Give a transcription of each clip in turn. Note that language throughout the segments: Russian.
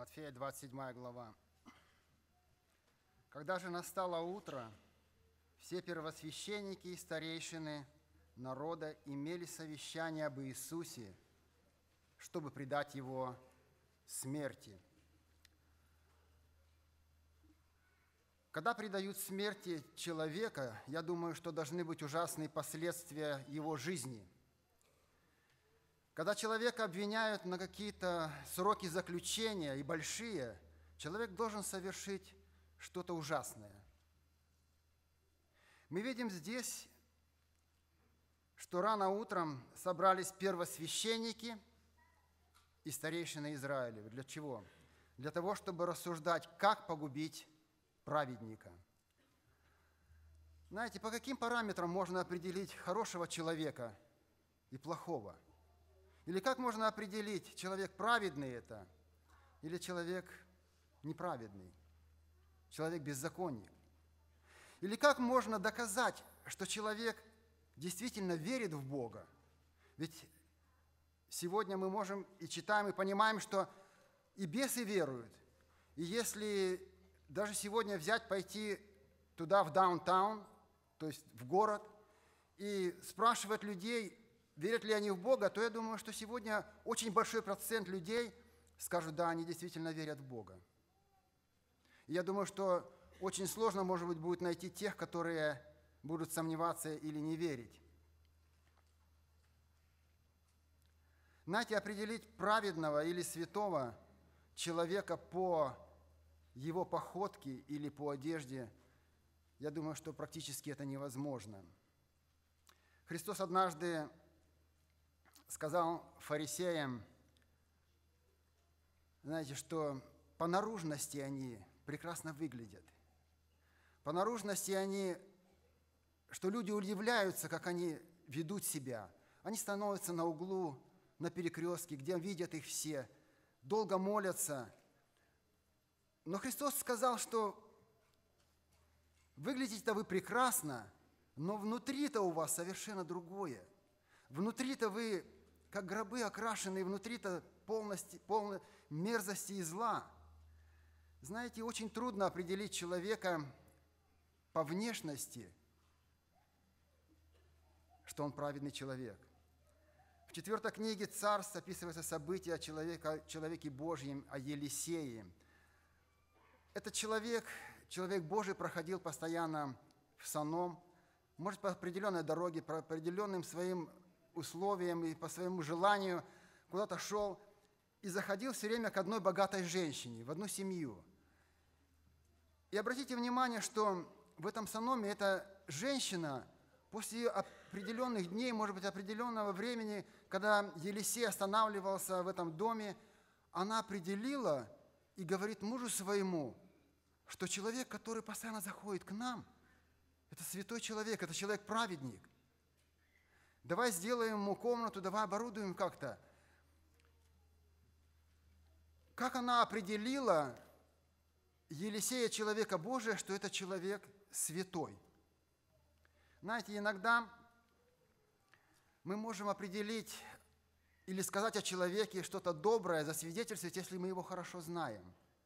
Матфея, 27 глава. Когда же настало утро, все первосвященники и старейшины народа имели совещание об Иисусе, чтобы предать Его смерти. Когда предают смерти человека, я думаю, что должны быть ужасные последствия его жизни. Когда человека обвиняют на какие-то сроки заключения и большие, человек должен совершить что-то ужасное. Мы видим здесь, что рано утром собрались первосвященники и старейшины Израиля. Для чего? Для того, чтобы рассуждать, как погубить праведника. Знаете, по каким параметрам можно определить хорошего человека и плохого? Или как можно определить, человек праведный это или человек неправедный, человек беззаконник? Или как можно доказать, что человек действительно верит в Бога? Ведь сегодня мы можем и читаем, и понимаем, что и бесы веруют. И если даже сегодня взять, пойти туда, в даунтаун, то есть в город, и спрашивать людей, верят ли они в Бога, то я думаю, что сегодня очень большой процент людей скажут, да, они действительно верят в Бога. И я думаю, что очень сложно, может быть, будет найти тех, которые будут сомневаться или не верить. Знаете, определить праведного или святого человека по его походке или по одежде, я думаю, что практически это невозможно. Христос однажды сказал фарисеям, знаете, что по наружности они прекрасно выглядят. По наружности они, что люди удивляются, как они ведут себя. Они становятся на углу, на перекрестке, где видят их все, долго молятся. Но Христос сказал, что выглядите-то вы прекрасно, но внутри-то у вас совершенно другое. Внутри-то вы, как гробы окрашенные, внутри-то полно мерзости и зла. Знаете, очень трудно определить человека по внешности, что он праведный человек. В 4 книге Царств описывается событие о человеке Божьем, о Елисее. Этот человек Божий, проходил постоянно в Содом, может, по определенной дороге, по определенным своим условиям и по своему желанию куда-то шел и заходил все время к одной богатой женщине, в одну семью. И обратите внимание, что в этом Содоме эта женщина после определенных дней, может быть, определенного времени, когда Елисей останавливался в этом доме, она определила и говорит мужу своему, что человек, который постоянно заходит к нам, это святой человек, это человек-праведник. Давай сделаем ему комнату, давай оборудуем как-то. Как она определила Елисея, человека Божия, что это человек святой? Знаете, иногда мы можем определить или сказать о человеке что-то доброе, засвидетельствовать, если мы его хорошо знаем.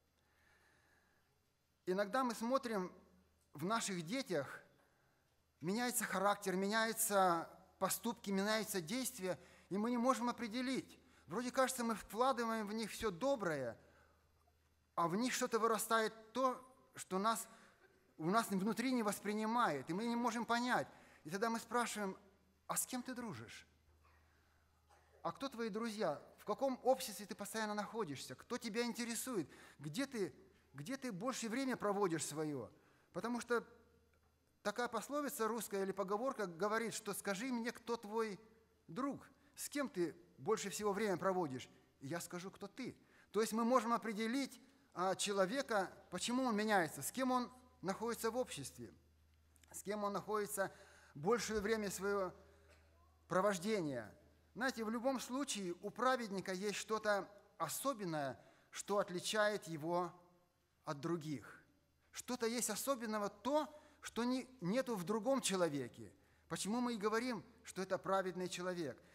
Иногда мы смотрим в наших детях, меняется характер, меняются поступки, меняются действия, и мы не можем определить. Вроде кажется, мы вкладываем в них все доброе, а в них что-то вырастает то, что у нас внутри не воспринимает, и мы не можем понять. И тогда мы спрашиваем, а с кем ты дружишь? А кто твои друзья? В каком обществе ты постоянно находишься? Кто тебя интересует? Где ты больше время проводишь свое? Потому что такая пословица русская или поговорка говорит, что скажи мне, кто твой друг, с кем ты больше всего время проводишь, и я скажу, кто ты. То есть мы можем определить человека, почему он меняется, с кем он находится в обществе, с кем он находится большее время своего провождения. Знаете, в любом случае у праведника есть что-то особенное, что отличает его от других. Что-то есть особенного то, что нету в другом человеке. Почему мы и говорим, что это праведный человек?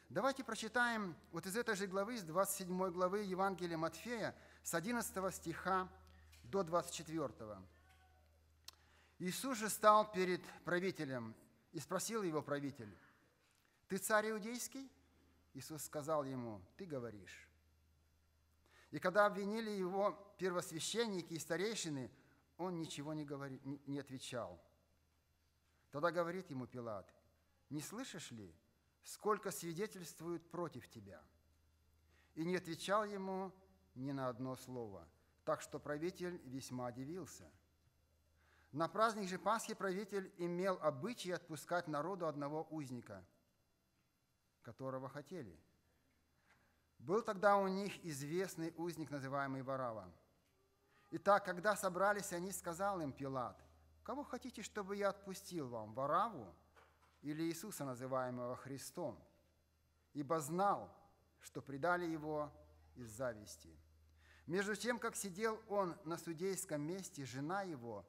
Давайте прочитаем вот из этой же главы, из 27 главы Евангелия Матфея, с 11 стиха до 24. «Иисус же стал перед правителем, и спросил его правитель: „Ты царь иудейский?“ Иисус сказал ему: „Ты говоришь“. И когда обвинили его первосвященники и старейшины, он ничего не отвечал. Тогда говорит ему Пилат: „Не слышишь ли, сколько свидетельствуют против тебя?“ И не отвечал ему ни на одно слово, так что правитель весьма удивился. На праздник же Пасхи правитель имел обычай отпускать народу одного узника, которого хотели. Был тогда у них известный узник, называемый Варава. Итак, когда собрались они, сказал им Пилат: „Кого хотите, чтобы я отпустил вам, Вараву или Иисуса, называемого Христом?“ Ибо знал, что предали его из зависти. Между тем, как сидел он на судейском месте, жена его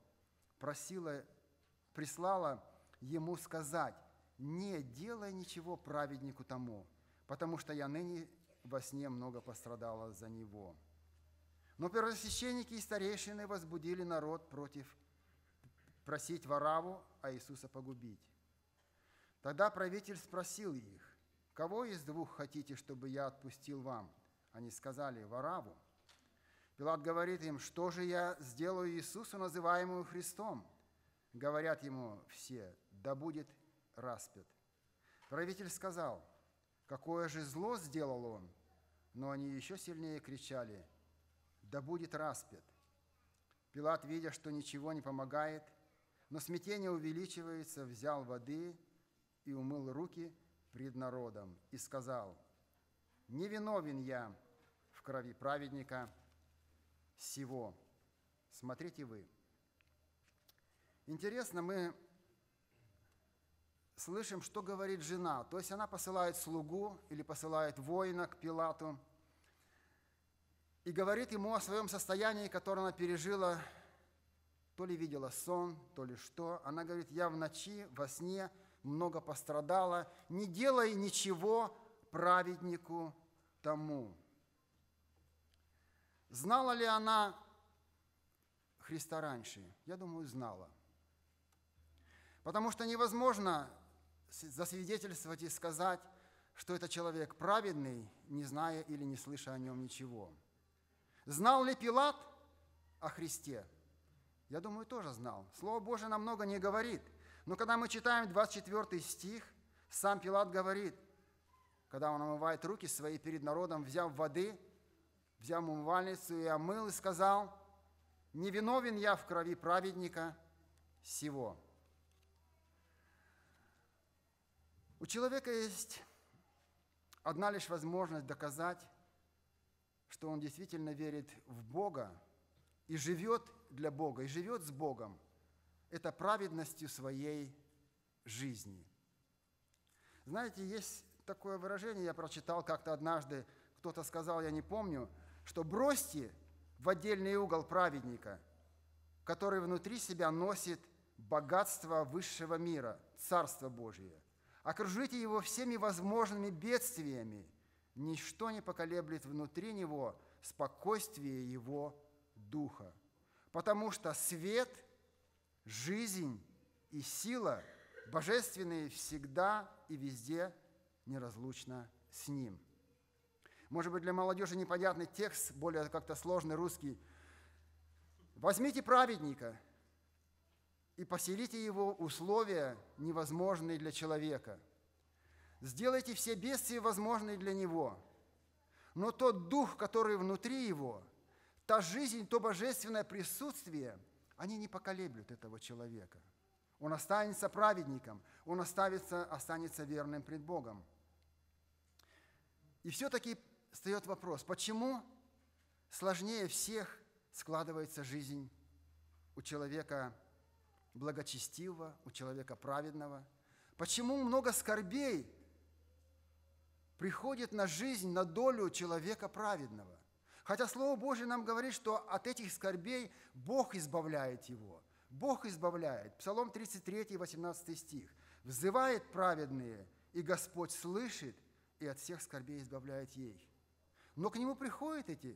прислала ему сказать: „Не делай ничего праведнику тому, потому что я ныне во сне много пострадала за него“. Но первосвященники и старейшины возбудили народ против просить Вараву, а Иисуса погубить. Тогда правитель спросил их: „Кого из двух хотите, чтобы я отпустил вам?“ Они сказали: „Вараву“. Пилат говорит им: „Что же я сделаю Иисусу, называемому Христом?“ Говорят ему все: „Да будет распят“. Правитель сказал: „Какое же зло сделал он?“ Но они еще сильнее кричали: „Да будет распят“. Пилат, видя, что ничего не помогает, но смятение увеличивается, взял воды и умыл руки пред народом и сказал: „Не виновен я в крови праведника сего. Смотрите вы“. Интересно, мы слышим, что говорит жена. То есть она посылает слугу или посылает воина к Пилату и говорит ему о своем состоянии, которое она пережила, то ли видела сон, то ли что. Она говорит: „Я в ночи, во сне много пострадала, не делай ничего праведнику тому“. Знала ли она Христа раньше? Я думаю, знала. Потому что невозможно засвидетельствовать и сказать, что это человек праведный, не зная или не слыша о нем ничего. Знал ли Пилат о Христе? Я думаю, тоже знал. Слово Божие нам много не говорит. Но когда мы читаем 24 стих, сам Пилат говорит, когда он омывает руки свои перед народом, взяв воды, взял умывальницу и омыл, и сказал: „Не виновен я в крови праведника сего“. У человека есть одна лишь возможность доказать, что он действительно верит в Бога и живет для Бога, и живет с Богом. Это праведностью своей жизни. Знаете, есть такое выражение, я прочитал как-то однажды, кто-то сказал, я не помню, что бросьте в отдельный угол праведника, который внутри себя носит богатство высшего мира, Царство Божие. Окружите его всеми возможными бедствиями, ничто не поколеблет внутри него спокойствие его духа, потому что свет, жизнь и сила божественные всегда и везде неразлучно с ним. Может быть, для молодежи непонятный текст, более как-то сложный русский. Возьмите праведника и поселите его в условия, невозможные для человека. Сделайте все бедствия возможные для него. Но тот дух, который внутри его, та жизнь, то божественное присутствие, они не поколеблют этого человека. Он останется праведником, он останется верным пред Богом. И все-таки встает вопрос, почему сложнее всех складывается жизнь у человека благочестивого, у человека праведного? Почему много скорбей приходит на жизнь, на долю человека праведного? Хотя Слово Божье нам говорит, что от этих скорбей Бог избавляет его. Бог избавляет. Псалом 33, 18 стих. «Взывает праведные, и Господь слышит, и от всех скорбей избавляет ей. Но к нему приходят эти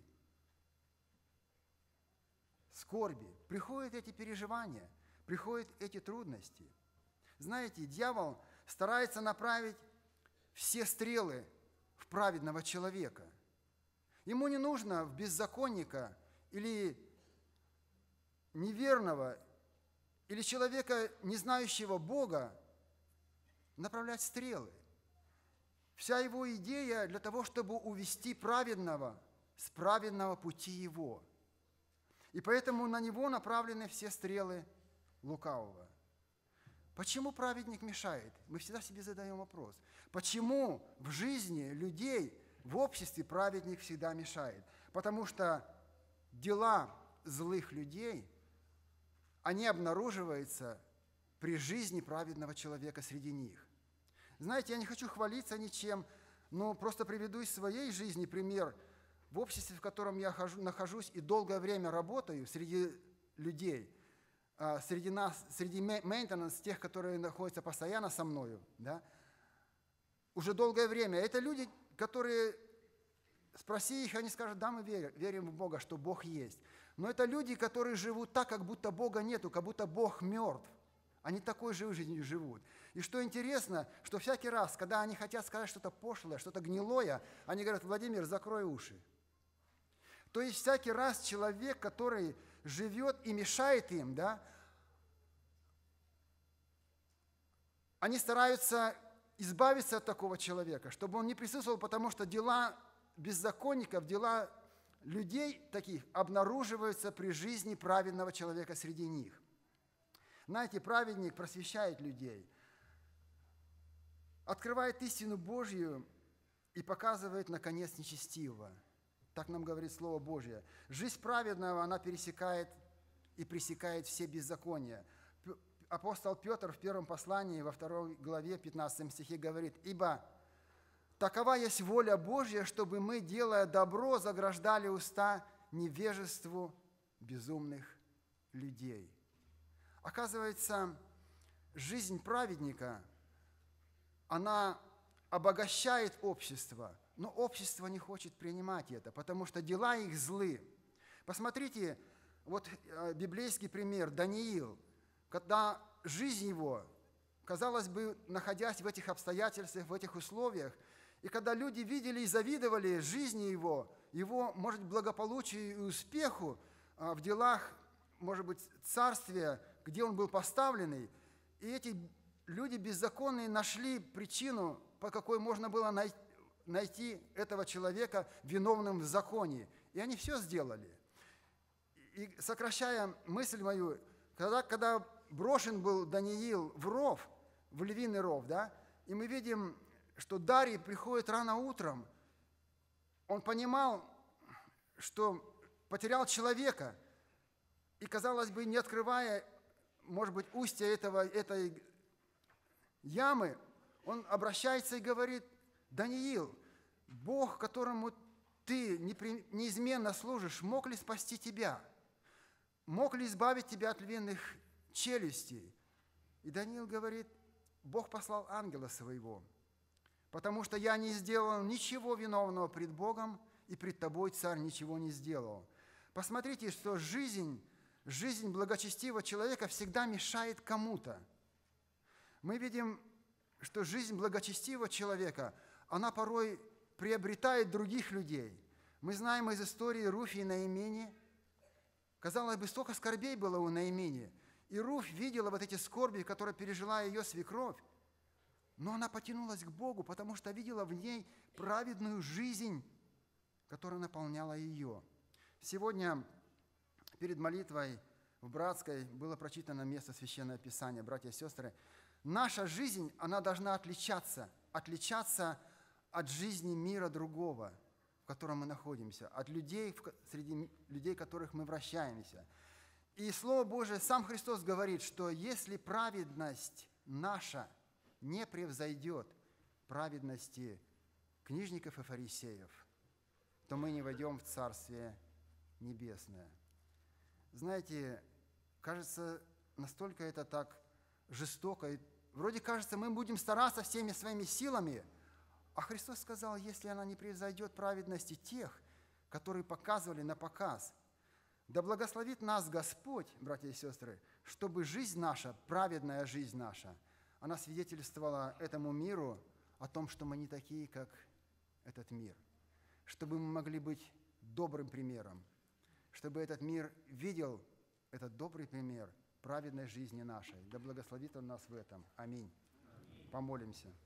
скорби, приходят эти переживания, приходят эти трудности. Знаете, дьявол старается направить все стрелы в праведного человека. Ему не нужно в беззаконника или неверного, или человека, не знающего Бога, направлять стрелы. Вся его идея для того, чтобы увести праведного с праведного пути его. И поэтому на него направлены все стрелы лукавого. Почему праведник мешает? Мы всегда себе задаем вопрос. Почему в жизни людей, в обществе праведник всегда мешает? Потому что дела злых людей, они обнаруживаются при жизни праведного человека среди них. Знаете, я не хочу хвалиться ничем, но просто приведу из своей жизни пример. В обществе, в котором я нахожусь и долгое время работаю, среди людей, среди нас, среди мейнтенанс, тех, которые находятся постоянно со мною, да, уже долгое время. Это люди, которые, спроси их, они скажут, да, мы верим в Бога, что Бог есть. Но это люди, которые живут так, как будто Бога нету, как будто Бог мертв. Они такой же жизнью живут. И что интересно, что всякий раз, когда они хотят сказать что-то пошлое, что-то гнилое, они говорят, Владимир, закрой уши. То есть всякий раз человек, который живет и мешает им, да, они стараются избавиться от такого человека, чтобы он не присутствовал, потому что дела беззаконников, дела людей таких обнаруживаются при жизни праведного человека среди них. Знаете, праведник просвещает людей, открывает истину Божью и показывает, наконец, нечестивого. Так нам говорит Слово Божье. Жизнь праведного, она пересекает и пресекает все беззакония. Апостол Петр в первом послании, во 2 главе, 15 стихе говорит, «Ибо такова есть воля Божья, чтобы мы, делая добро, заграждали уста невежеству безумных людей». Оказывается, жизнь праведника, она обогащает общество, но общество не хочет принимать это, потому что дела их злы. Посмотрите, вот библейский пример, Даниил, когда жизнь его, казалось бы, находясь в этих обстоятельствах, в этих условиях, и когда люди видели и завидовали жизни его, может быть, благополучию и успеху в делах, может быть, царствия, где он был поставленный, и эти люди беззаконные нашли причину, по какой можно было найти этого человека виновным в законе. И они все сделали. И сокращая мысль мою, когда брошен был Даниил в ров, в львиный ров, да, и мы видим, что Дарий приходит рано утром, он понимал, что потерял человека, и, казалось бы, не открывая, может быть, устья этой ямы, он обращается и говорит, Даниил, Бог, которому ты неизменно служишь, мог ли спасти тебя? Мог ли избавить тебя от львиных челюстей? И Даниил говорит, Бог послал ангела своего, потому что я не сделал ничего виновного пред Богом, и пред тобой, царь, ничего не сделал. Посмотрите, что жизнь благочестивого человека всегда мешает кому-то. Мы видим, что жизнь благочестивого человека, она порой приобретает других людей. Мы знаем из истории Руфи и Наимени. Казалось бы, столько скорбей было у Наимени. И Руфь видела вот эти скорби, которые пережила ее свекровь. Но она потянулась к Богу, потому что видела в ней праведную жизнь, которая наполняла ее. Сегодня перед молитвой в Братской было прочитано место Священного Писания, братья и сестры. Наша жизнь, она должна отличаться от жизни мира другого, в котором мы находимся, от людей, среди людей, которых мы вращаемся. И Слово Божие, сам Христос говорит, что если праведность наша не превзойдет праведности книжников и фарисеев, то мы не войдем в Царствие Небесное. Знаете, кажется, настолько это так жестоко. И вроде кажется, мы будем стараться всеми своими силами, А Христос сказал, если она не превзойдет праведности тех, которые показывали на показ, да благословит нас Господь, братья и сестры, чтобы жизнь наша, праведная жизнь наша, она свидетельствовала этому миру о том, что мы не такие, как этот мир, чтобы мы могли быть добрым примером, чтобы этот мир видел этот добрый пример праведной жизни нашей. Да благословит Он нас в этом. Аминь. Помолимся.